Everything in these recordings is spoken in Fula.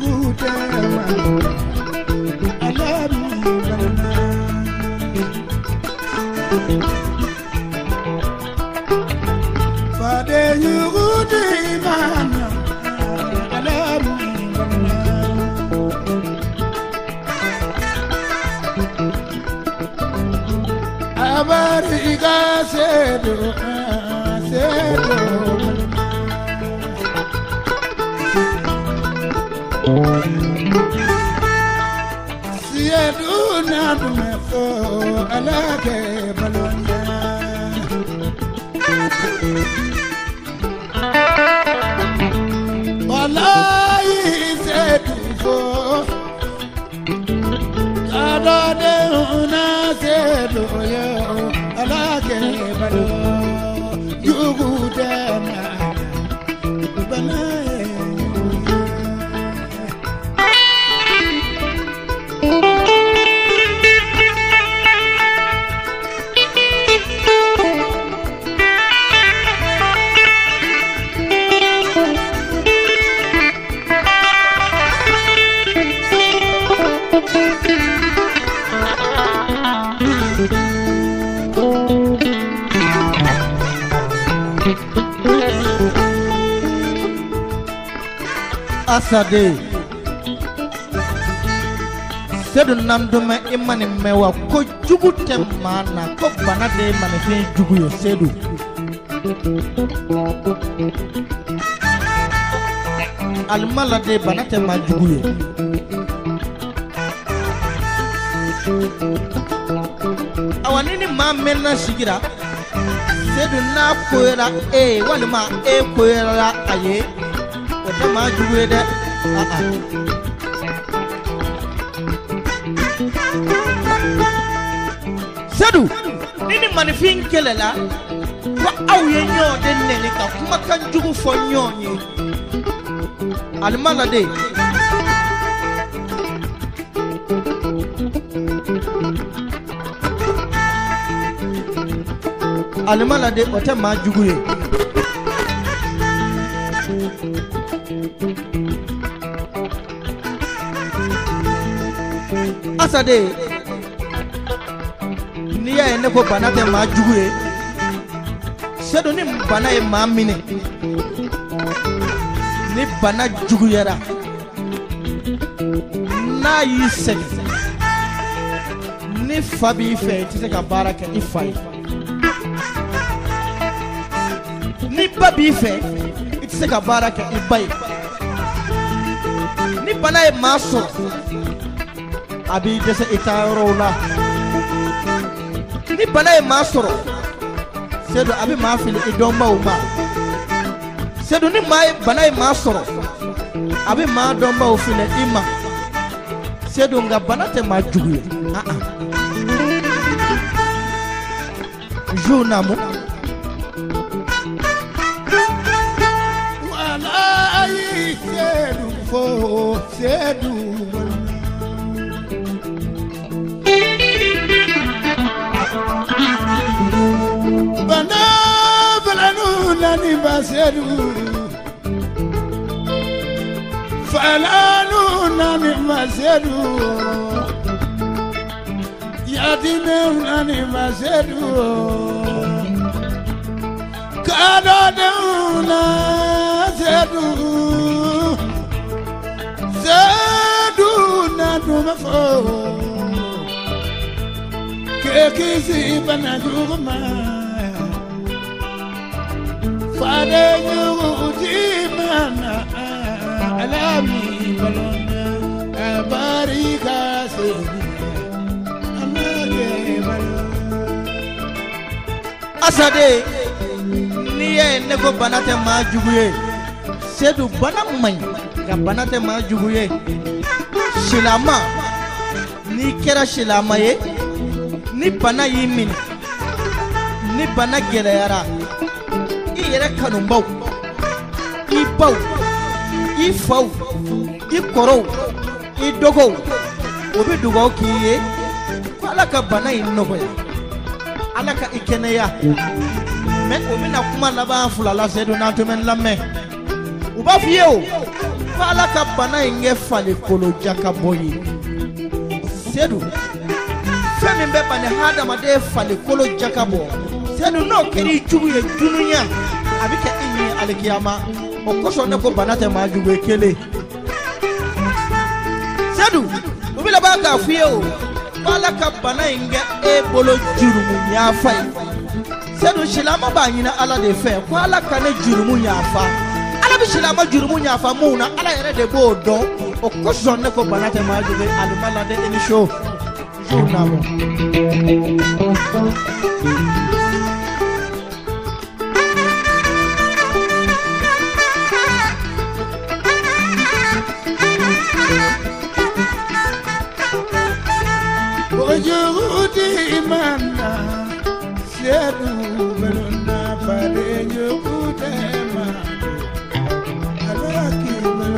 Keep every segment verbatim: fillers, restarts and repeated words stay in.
Asade Sedu namdume imani mewa ko jugu temana ko banade manifin jugu yo sedu almala de banate ma jugu yo awanini ma menna sigira sedu na koera e walima e koera aye wata ma jugu de a a Sedu nini manifin kelela wa awye nyo den nene ka kuma kan jugu fo nyonyi almala de almala de wata ma jugu ye Asade niya ene ko banate ma juguye Sedu ni bana e ma mine ni bana juguyera na yise ni fabi fe tise ka baraka ifai ni babi fe tise ka baraka ibai ni bana e ma so abi dese itarona ni bana e masoro Sedu abi ma fili idomba uma Sedu ni mai bana e masoro abi ma domba ufile ima Sedu nga bana te ma jugu ah ah jonamu wala yi Sedu fo Sedu bana balanu nani basedu falanu nani basedu yadime nani basedu kado de na sedu sedu na dumafo kekisi bana duguma fade yuji mana alami balona abarika sebi amage balona Asade niye nego banate ma juguye Sedu bana mai ga banate ma juguye shilama ni kera shilama ye ni bana yimin ni bana geleyara i yere kanumbaw i baw i faw i korow i dogow obi dugaw kiye ko ala ka bana in nogoya ala ka ikeneya me obi na kuma laba fulala Sedu na to men lamme uba fiye o fala ka bana inge fale kolo jaka boyi sedu femi be bane hada ma de fale kolo jaka bo sedu no keri jugu ye dununya abike inyi alikiyama o koso ne ko bana te ma jugu kele sedu ubila ba ka fiye o fala ka bana inge e bolo jurumu ya fai sedu shilama ba nyina ala de fe ko ala ka ne jurumu ya fa ala bi shilama jurumu ya fa muna ala yere de bo don o koso ne ko bana te ma jugu alimala de eni show journal Ojuti mana sedu belona pade nyukute mana alaki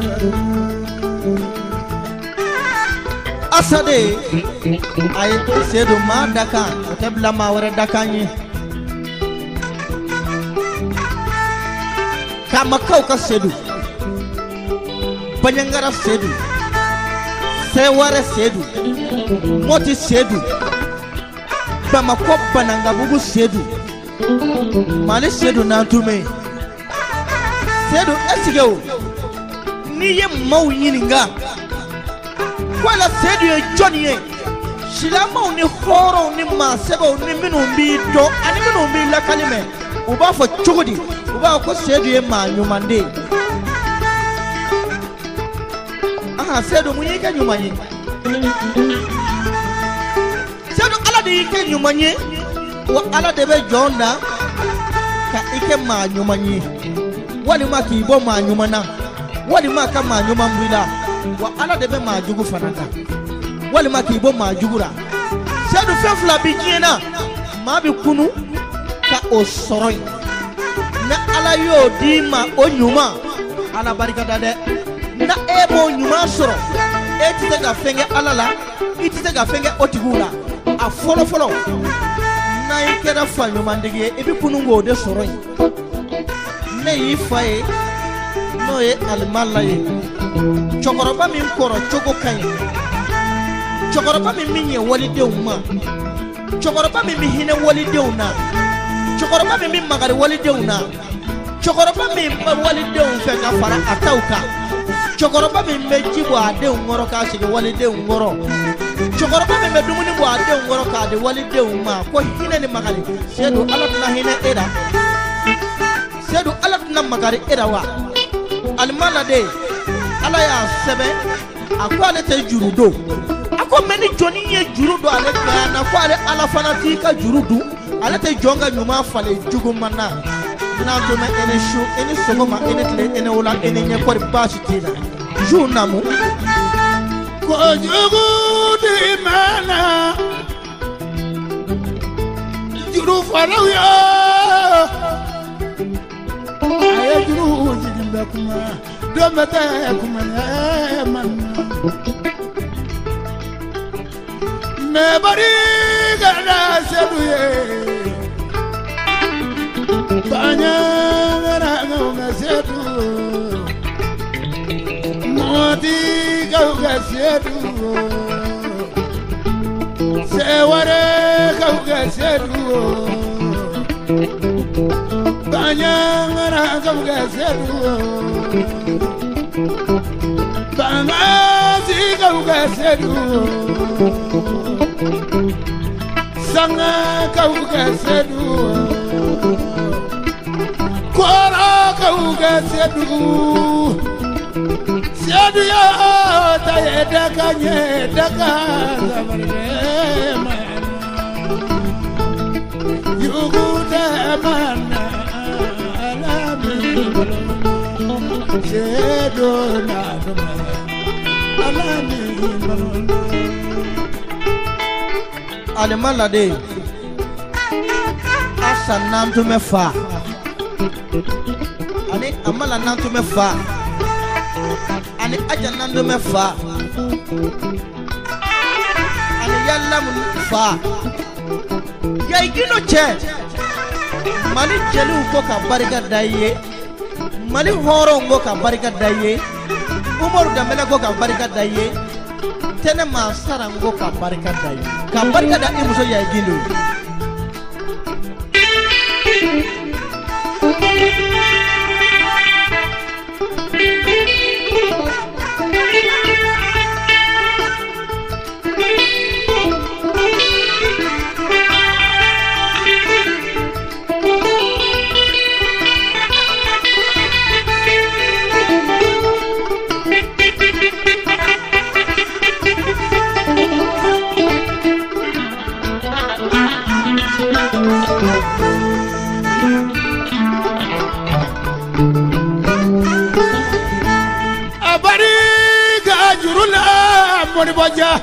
asade ay sedu ma daka tabla ma wara dakanye kama kauka sedu banyangara sedu seware sedu moti sedu Bamako bananga bugu sedu mali sedu nantume sedu esigeo niye mau yininga wala sedu ye joni ye shilama ni horo ni masebo ni minu mbi do ani minu mbi lakalime uba fo chugudi uba ko sedu ye ma nyumande aha sedu munyika nyumanye sedu ala de ike nyumanye wa ala de be jonda ka ike ma nyumanye wali ma ki bo ma nyumana wali ma ka ma nyuma mbila wa ala de be ma jugu fanata wali ma ki bo ma jugura sedu fefla bi jiena ma bi kunu ka o soroi na ala yo di ma o nyuma ala barika dade na ebo nyuma soro eti te ga fenge ala la iti te ga fenge otigula a folo folo na ikera fa nyuma ndigi ebi kunu ngo de soroi ne yi faye no ye almala ye chokoroba min koro choko kai chokoroba min minye wali de umma chokoroba min hine wali de una chokoroba min magari wali de una chokoroba min wali de un fe ka fara atauka chokoroba min meji bo ade ngoro ka shige wali de ngoro chokoroba min medumuni bo ade ngoro ka de wali de umma ko hine ni magari sedu ala na hine era sedu ala na magari era wa almala de ala ya sebe akwa le te jurudo akwa meni joni ye jurudo ale kana kwa ale ala fanatika jurudu ale te jonga nyuma fale jugu mana na to me ene shu ene sogoma ene tle ene wala ene nye ko bashi tina junamu ko jugu di mana juru fala ya ay juru jigimba kuma do mata kuma man me bari gana sedu ye banya gara nga sedu moti ga sedu seware ga sedu banya gara ga sedu banga si ga sedu sanga ga sedu kora ga sedu sedu ya ta yeda kanye daga zabarema yugu da mana alami sedu na alami alimala de asa nantu me fa ani amala nantu me fa ani aja nantu me fa ani yalla mun fa yai gino che mali jelu ko ka barika daye mali horo ngo ka barika daye Umaru Dembele ko ka barika da ye tene ma sarango ka barika da ye ka barika da imuso ya gindo Baja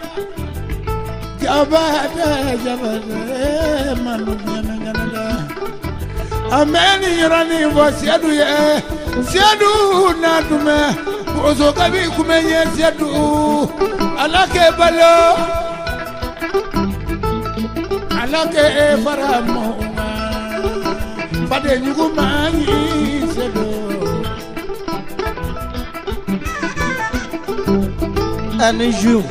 Jabata Jabata Manu Janagana Ameni Yorani was Yadu Siadu Natume Ozo Kabi Kumenye Siadu Alake Balo Alake Baramo Bade Yugumani Siadu un jour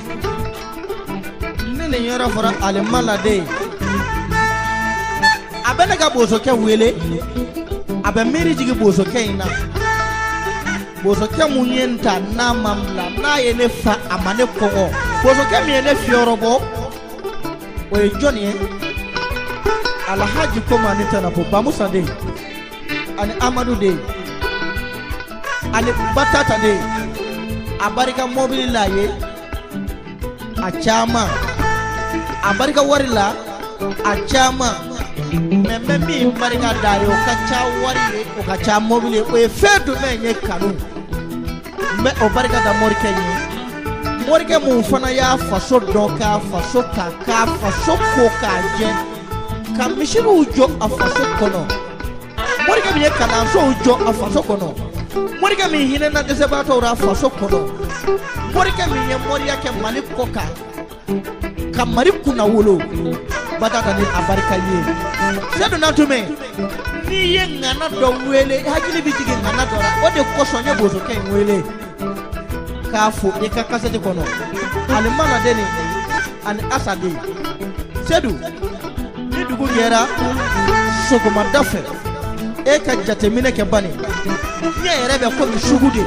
nene yoro fora ale malade abena ga boso ke wele abe meri jigi boso ke ina boso ke munyenta na mamla na yene fa amane kongo boso ke mi ene fiorobo o e joni alhaji koma ni tana po bamusa de ani amadu de ani batata de abarika mobile la ye a chama abarika wari la a chama meme mi barika dare o ka cha wari o ka cha mobile o e fedu me nye kanu me o barika da morike ni morike mu fana ya faso donka faso kaka faso koka je ka mishiru jo a faso kono morike mi kana so jo a faso kono morika mi hine na dese bato ra faso kono morika mi ye moria ke malik koka kamari kuna wolo batata ni abarika ye sedo na tume ni ye ngana do wele hajili bitigi ngana dora o de koso nye bozo ke wele kafu e ka kasete kono ale mana deni an asadi sedu ni dugu gera soko madafe e ka jatemine ke bani nye erebe ko shugude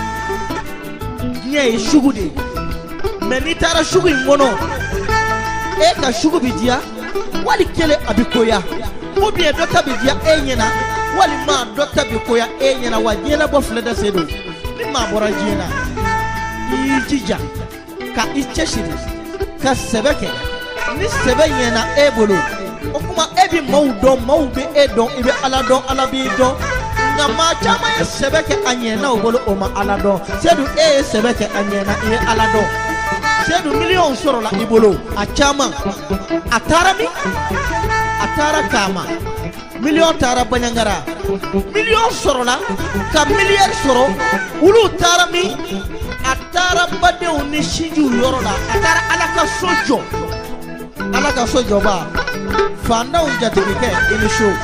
nye shugude meni tara shugu ngono e ka shugu bidia wali kele abikoya ou bien dota bidia e nyena wali ma dota bikoya e nyena wajela bo fleda sedo ni ma bora jina ijija ka icheshiri ka sebeke ni sebe nyena e bolo o kuma ebi mawdo mawbe e don ibe ala don ala bi don nga ma chama e sebeke anyena o bolo o ma ala don sedu e sebeke anyena e ala don sedu million soro la ibolo a chama atarami atara kama million tara banyangara million soro la ka milliard soro ulu tarami atara bade oni shiju yoro la atara alaka sojo alaka sojo ba fanda unja tibike ini show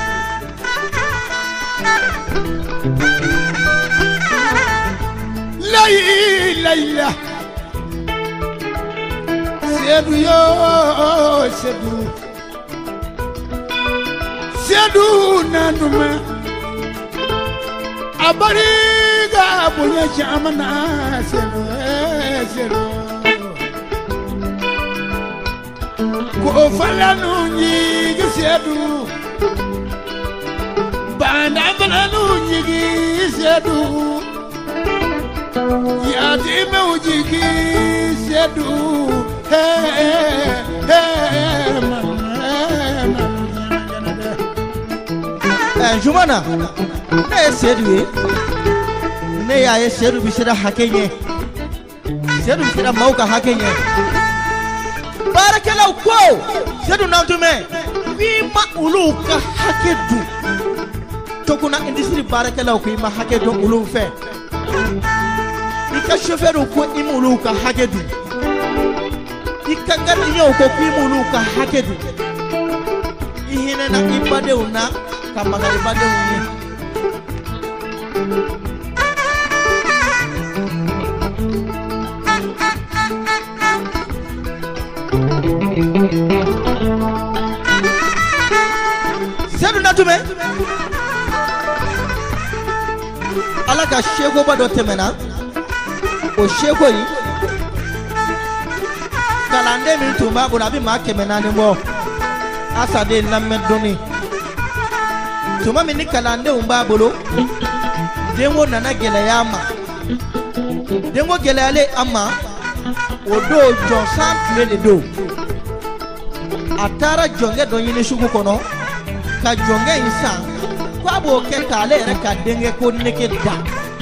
Lai laila Sedu yo sedu Sedu nanuma Abariga punya jamana sedu sedu Ko falanu nyi sedu Banda falanu nyi sedu Ya dime ujiki sedu hey hey man eh jumana ne sedu ne ya ye sedu bisira hakenye sedu bisira mauka hakenye barakela ko sedu nantume wima uluka hakedu tokuna industry barakela ko ima hakedu ulufe ika chauffeur ko imuluka hakedu ika gardien ko imuluka hakedu ihina na ibade una kama ibade una tume ala ka seko ba do temena o seko yi kalande min tumba bula bi ma kemena ni mo asa de lamme doni tuma min ni kalande umba bolo dengo nana gele yama dengo gele ale ama odo jonsan tule de do atara jonge do yini sugu kono ka jonge insan kwa bo ke kale re ka denge ko neke da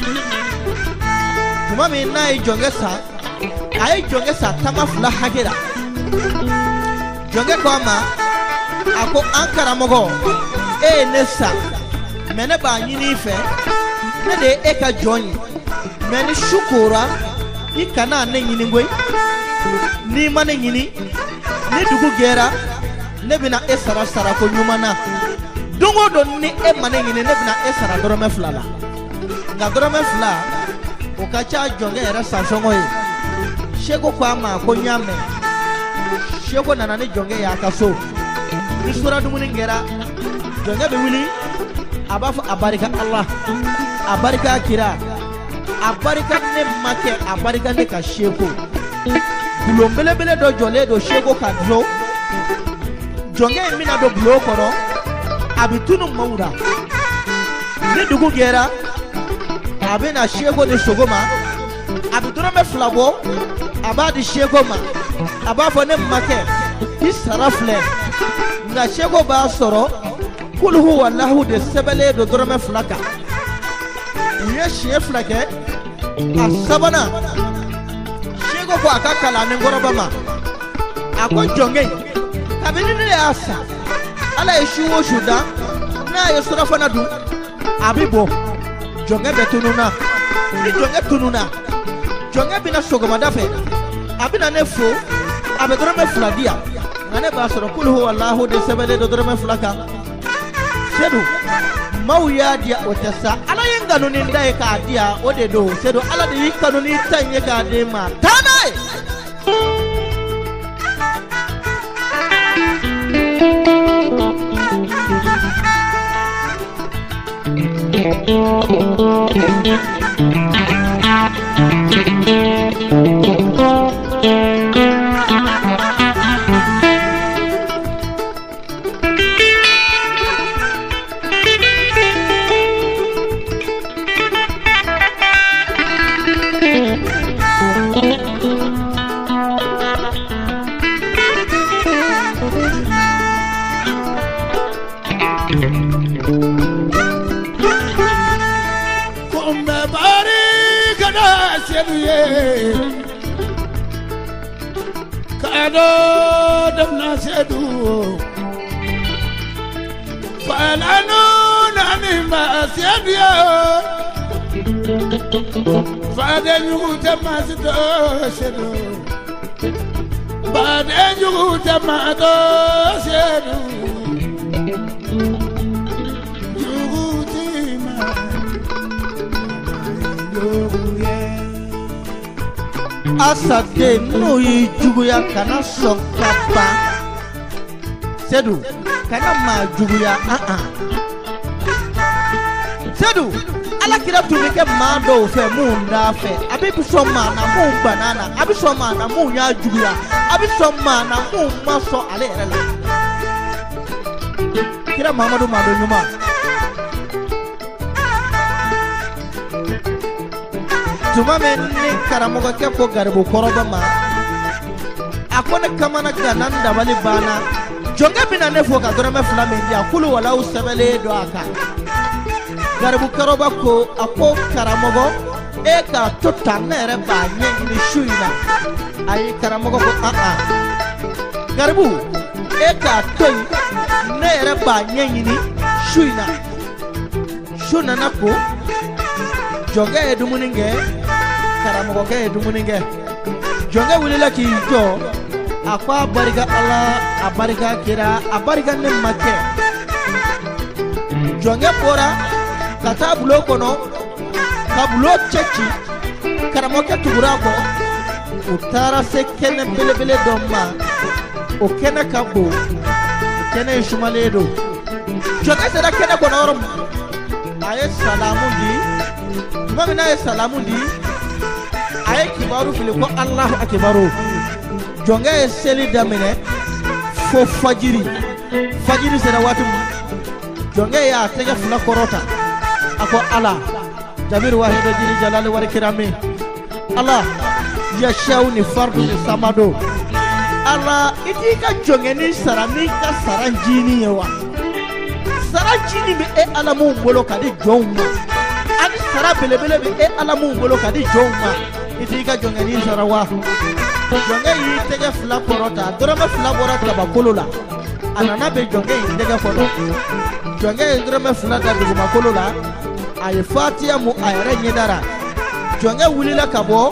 tuma min na i jonge sa ay jonge sa tama fula hagera jonge ko ama ako ankara mogo e nesa mene ba nyini fe ne de e ka joni mene shukura ikana ne nyini ngoi ni mane nyini ni dugu gera ne bina e sara sara ko nyumana dungo don ni e mane nyini ne bina e sara dorome flala nga dorome fla o ka cha jonge era sansongo yi shego kwa ma ko nyame shego nana ni jonge ya kaso ni sura dumuni ngera jonge be wili abafu abarika Allah abarika kira abarika ne make abarika ne ka shego bulombele bele do jole do shego ka dro jonge mina do blo koro abitunu mawura ni dugu gera abena shego de sogoma abiduro me flabo abadi shego ma abafo ne make isarafle nga shego ba soro kul huwa lahu de sebele do dorome flaka ye she flake asabana shego ko akakala ne ngoroba ma ako jonge kabini ne asa ala yeshuwo shuda na yesrafana du abibo jonge betununa ni jonge tununa jonge bina sogoma dafe abina nefo abedorome fladia ngane ba soro kul huwa lahu de sebele do dorome flaka sedu mawya dia otesa ala yenga no ni ndai ka dia ode do sedu ala de yika no ni tanye ka de ma tanai kado damna sedu falanu nani ma sedu fade nyugu tamasido sedu fade nyugu tamado sedu nyugu tima nyugu asade no yi juguya kana sonkapa sedu kana ma juguya ah ah sedu ala kira tumike ma do fe mu nda fe abi so ma na mu banana abi so ma na mu nya juguya abi so ma na mu ma so ale erela kira Muhammadu ma do nyuma tuma men ni karamogo ke ko garbu koroba ma akone kamana ganan da bali bana jonga bina ne foka dorame flame dia kulu wala usabele do aka garbu koroba ko ako karamogo e ka tota nere ba nyen ni shuina ay karamogo ko a a garbu e ka toy nere ba nyen ni shuina shuna nako jonga edumuninge karamogo ke edumuninge jonga wulila ki jo akwa barika Allah abarika kira abarika ne make jonga pora kata bulo kono kabulo chechi karamogo tugura ko utara se kene bele bele domma o kene kabo kene shumaledo jonge sera kene kono orom aye salamu di mamina aye salamu di aye kibaru fili ko Allahu akbaru jonge seli damine fo fajiri fajiri sera watu jonge ya tege fula korota ako ala jabir wahido jiri jalali wal kirami Allah ya shawni fardu ni samado Allah iti ka jonge ni sarami ka saranjini yawa saranjini be e alamu bolo kadi jonga ani sara bele bele be e alamu bolo kadi jonga iti ka jonge ni sarawa jonge yi tege fula korota dorama fula borata ba kolola anana be jonge yi tege fodo jonge yi dorama fula da duguma kolola ay fatiya mu ayre nyedara jonge wulila kabo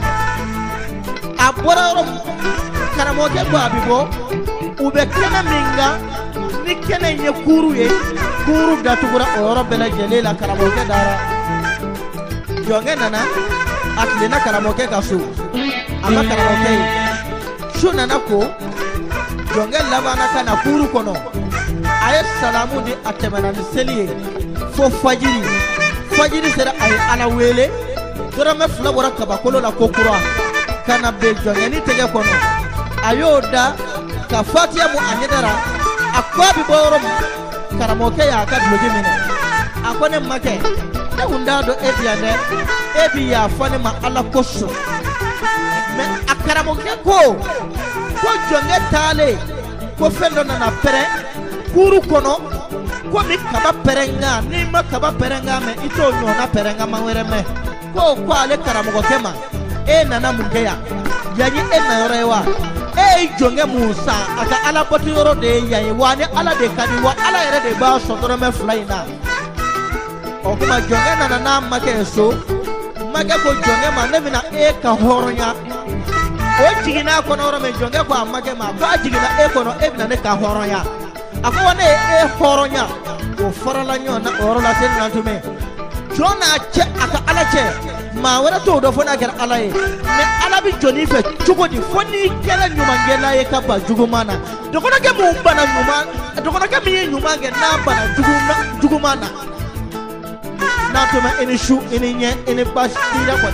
aboraro karamoke ko abibo ube kena minga ni kena nye kuru ye kuru datugura oro bela jelela karamoke dara jonge nana atlina karamoke kasu ama karamoke shu nana ko jonge labana kana kuru kono aye salamu di atemana ni seliye fo fajiri fajiri sera ay ala wele dora me fula bora kabakolo la kokura kana be jonge ni tege kono ayoda ka fatia mu anyedara akwabi borom karamoke ya ka dloje mine akone make e undado ebiane ebi ya fane ma ala koso me akaramoke ko ko jonge tale ko fendo na pere kuru kono ko mi kaba perenga ni ma kaba perenga me ito nyona perenga mawere me ko ko ale karamogo kema e nana mungeya yayi e na yorewa e jonge musa aka ala boti yoro de yayi wani ala de kadi wa ala yere de ba so doro me flyna o kuma jonge nana na make so make ko jonge ma ne bina e ka horonya o jigina ko no ro me jonge ko amake ma ba jigina e ko no e bina ne ka horonya ako ne e horonya o farala nyona oro la sen nantume jona che aka ala che ma wala to do fona ger ala e me ala bi joni fe chugodi foni kala nyuma ngela e ka ba jugumana do kono ke mu bana nyuma do kono ke mi nyuma nge na bana juguma jugumana na to ma eni shu eni nye eni pas tira ko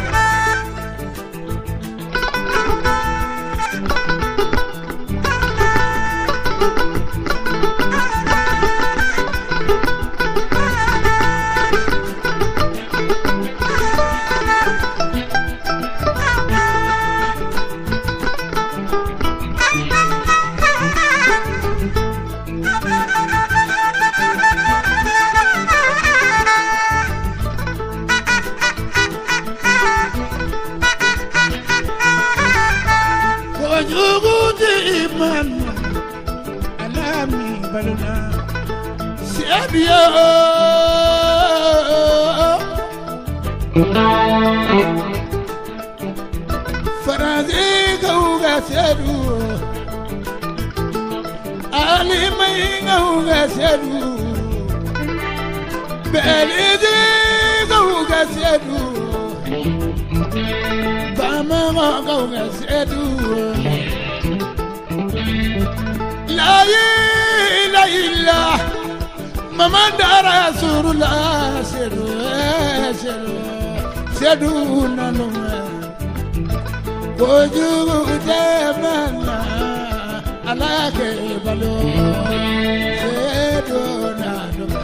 Farazi gauga sedu Ali mai gauga sedu Belidi gauga sedu Bama gauga sedu La ilaha illallah Mama dara surula sedu sedu sedu nanuma Boju demana alake balo sedu nanuma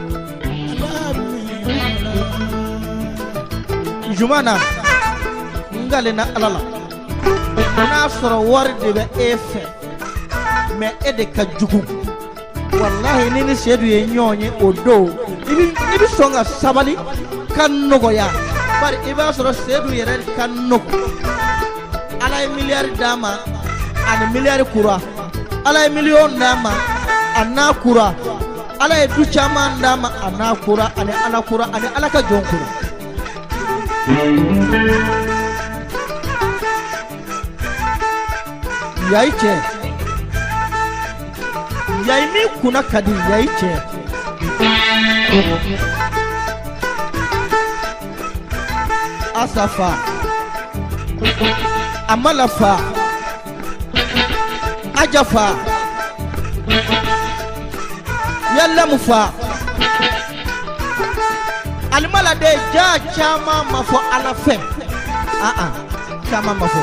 Jumana ngale na alala na soro warde be efe me ede ka jugu wallahi nini sedu ye nyonye odo ibi ibi songa sabali kannogo ya bari iba soro sedu yere kannogo ala miliyar dama an miliyar kura ala miliyon dama anna kura ala du chama dama anna kura ane ala kura ane ala ka jonkura yaiche yaimi kuna kadi yaiche asafa amalafa ajafa yalla mufa alimala de ja chama mafo ala fe ah ah chama mafo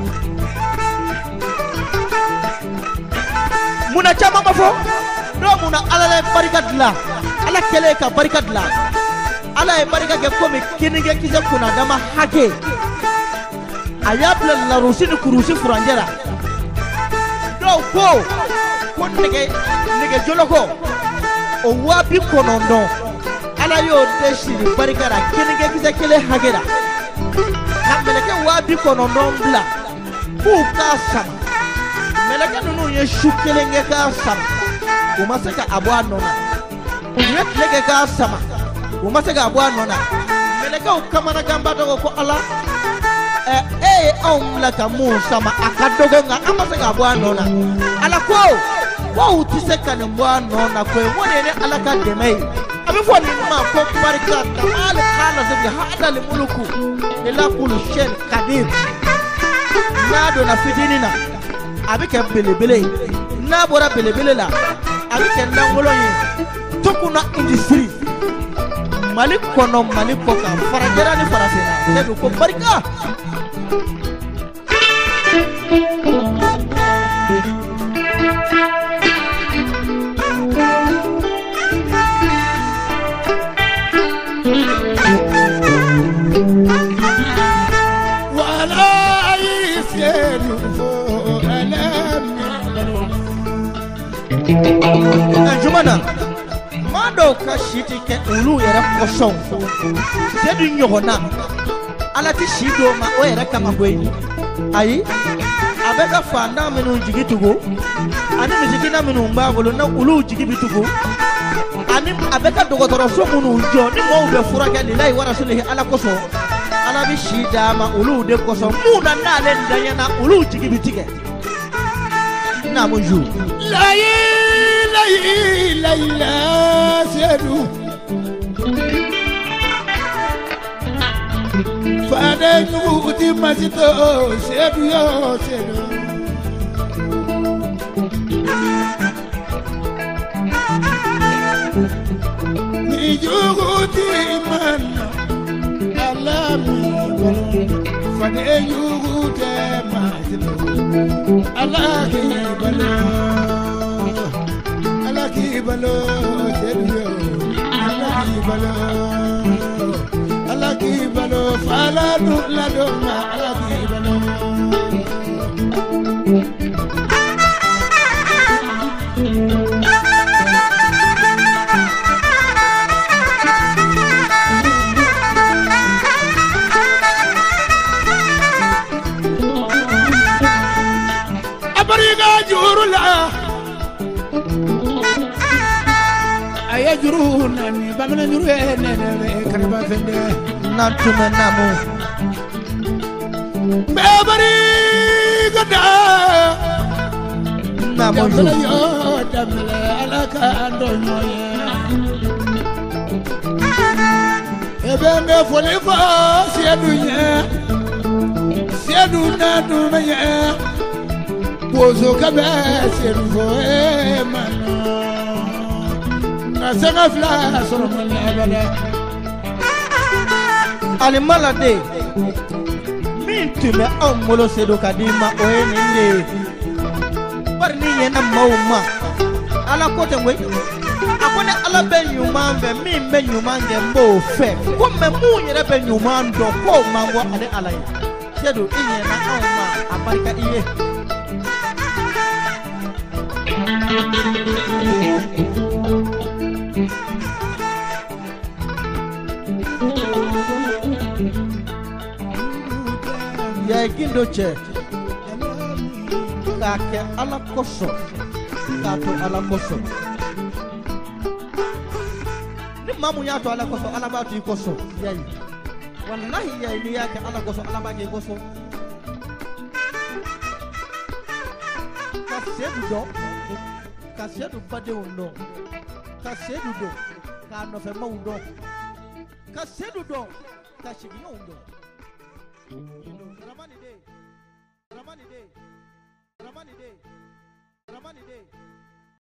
muna chama mafo do muna ala le barikat la ala kele ka barikat la ala e barika ke komi kinige kise kuna dama hake ayable la rusini kurusi furanjera do ko ko nige nige joloko o wabi konondo ala yo deshiri barika ra kinige kise kele hagera kameleke wabi konondo bla buka sama meleke nunu ye shukelenge ka sama umaseka abwa nona yetleke ka sama umaseka abwa nona meleke ukamana gamba dogo ko ala eh eh on la kamu sama akadogo nga amaseka abwa nona ala ko wa utiseka ne mbwa nona ko wone ne ala ka demei abifo ni ma ko barika tamal khala zabi hada li muluku ila kullu shay qadir nado na fidinina abike belebele na bora belebele la abike nangolo yi tokuna industry malik kono malik ko ka farajera ni farafina sedu ko barika Jumana mado ka shiti ke ulu yera koson sedu nyona ala ti shido ma o yera kama boyi ayi abeka fanda menu jigitugo ani mizikina menu mbabolo na ulu jigibitugo ani abeka dogotoro so munu jo ni mo be furaka lillahi wa rasulihi ala koso ala bi shida ma ulu de koso muna na le ndanya na ulu jigibitige na bonjour la la la sedu fade nuti masito sedu yo sedu ni juguti man alami fade jugute masito alaki balo alaki balo sedu alaki balo alaki balo fala du la do ma alaki balo abariga jurula ayajuruna ni bamna juru ene ne karba fende natume namu babariga da namu yo damle alaka andonye ebenge folifa siedunya sieduna dumenya bozo kabe sieduvo emano nasanga fla solomon abada alimala de min tume on molo sedo kadima o eninde barni yena mawma ala kote ngwe akone ala ben yuma be min ben yuma ngembo fe ko me mu yere ben yuma ndo ko mango ade ala sedo inyena awma abarika iye ya gindo che ka ke ala koso ka to ala koso ni mamu ya to ala koso ala ba to koso yayi wallahi yayi ni ya ke ala koso ala ba ke koso ka sedu do ka sedu bade undo ka sedu do ka no fe ma undo ka sedu do ka shigi undo Ramani day, Ramani day, Ramani day, Ramani day.